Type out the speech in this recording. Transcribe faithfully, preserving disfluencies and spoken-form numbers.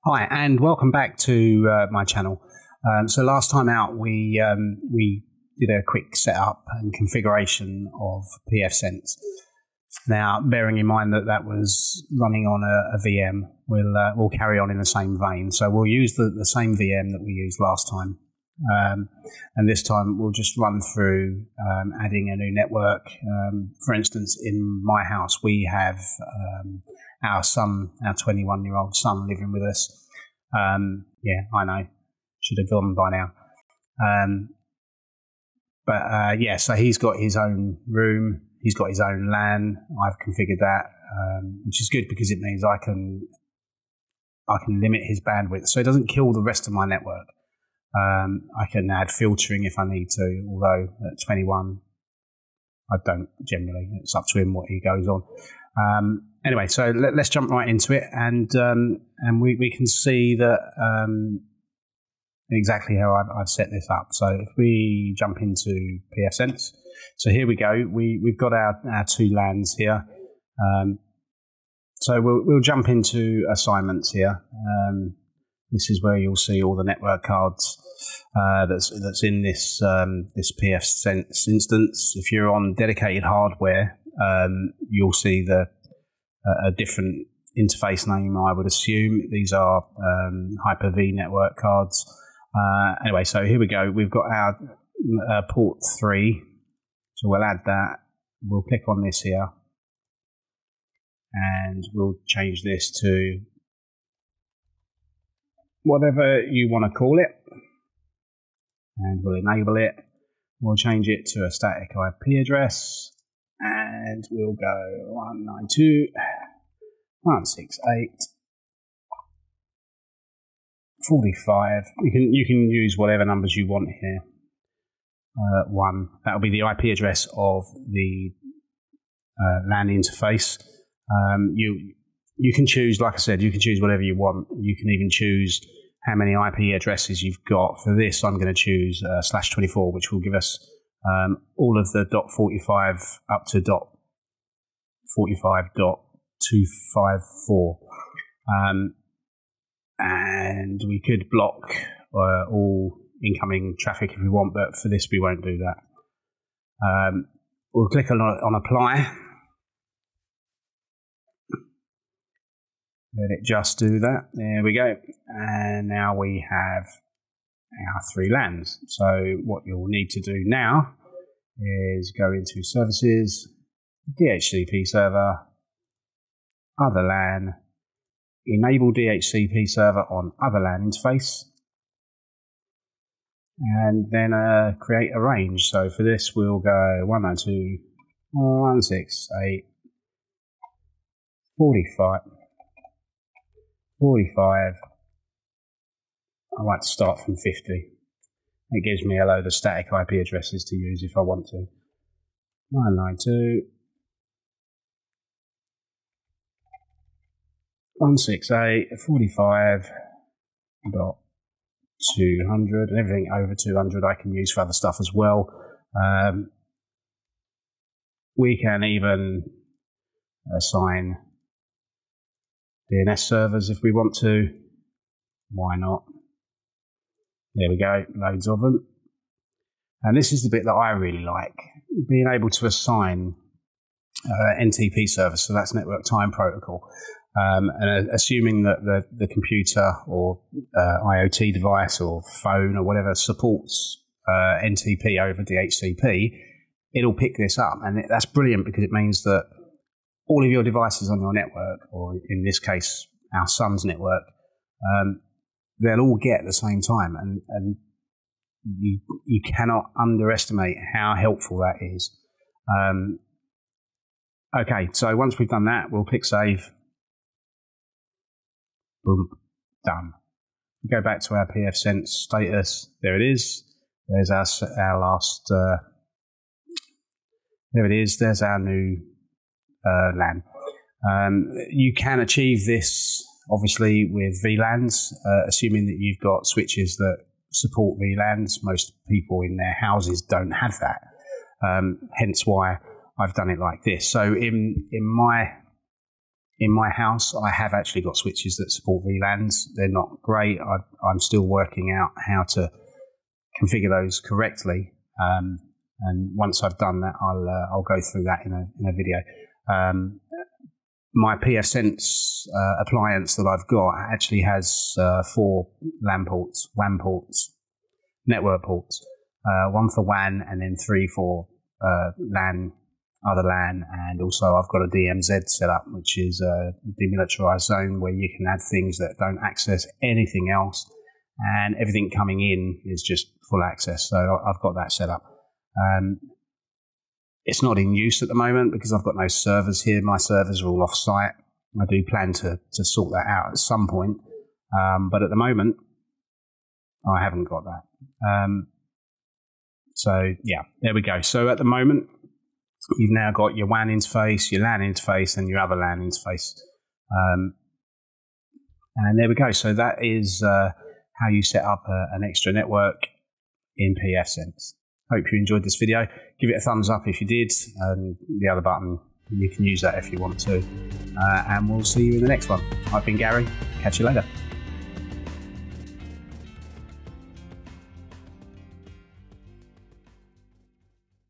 Hi, and welcome back to uh, my channel. Um, so last time out, we um, we did a quick setup and configuration of pfSense. Now, bearing in mind that that was running on a, a V M, we'll uh, we'll carry on in the same vein. So we'll use the, the same V M that we used last time, um, and this time we'll just run through um, adding a new network. Um, for instance, in my house, we have um, our son, our twenty-one-year-old son, living with us. Um, yeah, I know, should have gone by now. Um, but uh, yeah, so he's got his own room. He's got his own LAN. I've configured that, um, which is good because it means I can I can limit his bandwidth, so it doesn't kill the rest of my network. Um, I can add filtering if I need to, although at twenty-one, I don't generally. It's up to him what he goes on. Um, anyway, so let, let's jump right into it, and um, and we, we can see that um, exactly how I've, I've set this up. So if we jump into pfSense, so here we go. We we've got our, our two LANs here. Um, so we'll we'll jump into assignments here. Um, this is where you'll see all the network cards uh, that's that's in this um, this pfSense instance. If you're on dedicated hardware, um, you'll see the uh, a different interface name. I would assume these are um, Hyper-V network cards. Uh, anyway, so here we go. We've got our uh, port three, so we'll add that. We'll click on this here, and we'll change this to whatever you want to call it, and we'll enable it. We'll change it to a static I P address, and we'll go one ninety-two dot one sixty-eight dot forty-five. You can you can use whatever numbers you want here. Uh, one that'll be the I P address of the uh, LAN interface. Um, you you can choose, like I said, you can choose whatever you want. You can even choose how many I P addresses you've got. For this, I'm going to choose uh, slash twenty-four, which will give us um, all of the dot forty-five up to dot forty-five dot two fifty-four. Um, and we could block uh, all incoming traffic if we want, but for this we won't do that. Um, we'll click on, on apply. Let it just do that. There we go. And now we have our three LANs. So what you'll need to do now is go into services, D H C P server, other LAN, enable D H C P server on other LAN interface, and then uh, create a range. So for this, we'll go one ninety-two dot one sixty-eight dot forty-five. forty-five. I like to start from fifty. It gives me a load of static I P addresses to use if I want to. one ninety-two dot one sixty-eight dot forty-five dot two hundred, and everything over two hundred I can use for other stuff as well. Um, we can even assign D N S servers if we want to. Why not? There we go, loads of them. And this is the bit that I really like, being able to assign uh, N T P servers, so that's Network Time Protocol. Um, and uh, assuming that the, the computer or uh, IoT device or phone or whatever supports uh, N T P over D H C P, it'll pick this up. And it, that's brilliant because it means that all of your devices on your network, or in this case, our son's network, um, they'll all get at the same time. And, and you, you cannot underestimate how helpful that is. Um, okay, so once we've done that, we'll click Save. Boom, done. We go back to our pfSense status. There it is. There's our, our last, uh, there it is. There's our new uh, LAN. Um, you can achieve this, obviously, with V LANs, uh, assuming that you've got switches that support V LANs. Most people in their houses don't have that. Um, hence why I've done it like this. So in, in my in my house, I have actually got switches that support V LANs. They're not great. I, I'm still working out how to configure those correctly. Um, and once I've done that, I'll uh, I'll go through that in a in a video. Um, my pfSense uh, appliance that I've got actually has uh, four LAN ports, W A N ports, network ports, uh, one for W A N, and then three for uh, LAN, other LAN, and also I've got a D M Z set up, which is a demilitarized zone where you can add things that don't access anything else, and everything coming in is just full access. So I've got that set up. Um, it's not in use at the moment because I've got no servers here. My servers are all off site. I do plan to, to sort that out at some point. Um, but at the moment, I haven't got that. Um, so yeah, there we go. So at the moment, you've now got your W A N interface, your LAN interface, and your other LAN interface. Um, and there we go. So that is uh, how you set up a, an extra network in pfSense. Hope you enjoyed this video. Give it a thumbs up if you did, and the other button, you can use that if you want to. Uh, and we'll see you in the next one. I've been Gary. Catch you later.